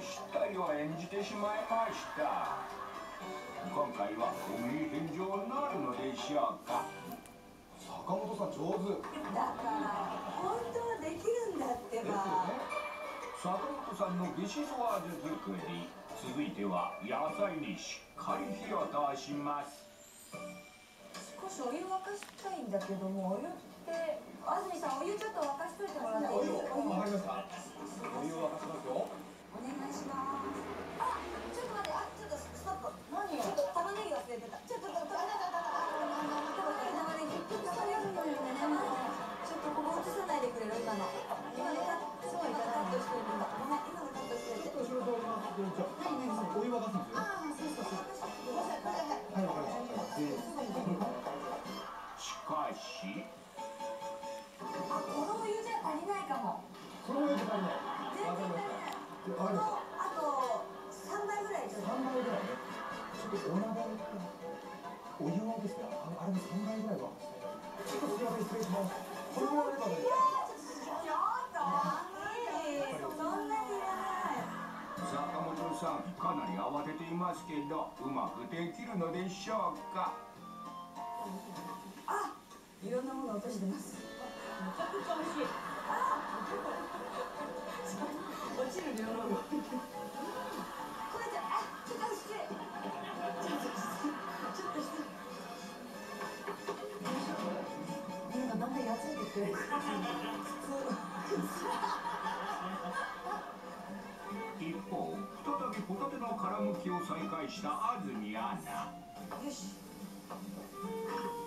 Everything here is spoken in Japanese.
失態を演じてしまいました。今回はお名返上なるのでしょうか。 坂本さん上手だから本当はできるんだってば。 坂本さんのゲシソワーズ作り、続いては野菜にしっかり火を通します。 少しお湯沸かしたいんだけども、お湯って安住さん、お湯ちょっと沸かしといてもらっていいですか。 わかりました。お湯を沸かしますよ。 お願いします。あ、ちょっと待って、ちょっとストップ。何よ。ちょっと玉ねぎ忘れてた。ちょっと玉ねぎ。ちょっとそれよりもね、ちょっとここ映さないでくれる今の。今ね、すごいカットしてるんだ。ごめん、今のカットしてて。 ちょっと後ろ通ります。何お湯沸かすんですよ。 ああ、そうそうそう。ごめんなさい。 はい、わかりました。 しかしあ、このお湯じゃ足りないかも。 このお湯じゃ足りない。 全然足りない。 わかりました。 あと3倍ぐらいちょっと。 3倍ぐらいね。ちょっとお鍋お湯をですね、あれの3倍ぐらいはちょっとすいません、失礼します。これぐらいあればね。 いやー、ちょっとそんなにいらない。 坂本さん、かなり慌てていますけど、うまくできるのでしょうか。 あ、いろんなもの落としてます。めちゃくちゃ美味しい。落ちる量の。これじゃ、ちょっと失礼。ちょっと失礼。なんかだんだんやついてくる。 一方、再びホタテの殻むきを再開した安住アナ。 よし。